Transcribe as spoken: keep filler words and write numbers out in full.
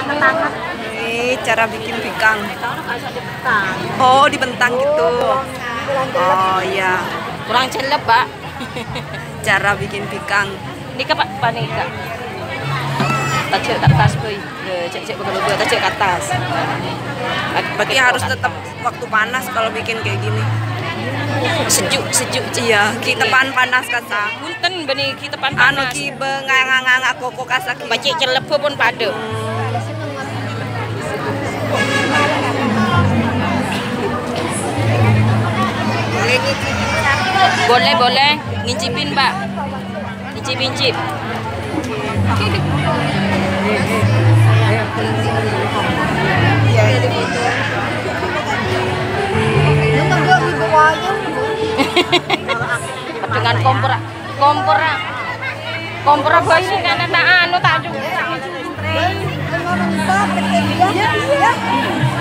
Ini cara bikin pikang. Oh, dibentang gitu. Oh iya. Kurang celep, Pak. Cara bikin pikang. Ini ke Pak Panika. Tak cek atas boy. Cek cek betul betul tak cek atas. Berarti harus tetap waktu panas kalau bikin kayak gini. Sejuk sejuk. Iya, kita pan panas kasa. Punten benih kita pan Anu panas. ki bengang-nganga koko kasa ki. Bacik celep pun pada. Boleh boleh ngicipin Mbak. Ngicipin cip. Iya, di foto. Dengan kompor kompor kompor bos kan tak anu tak juga.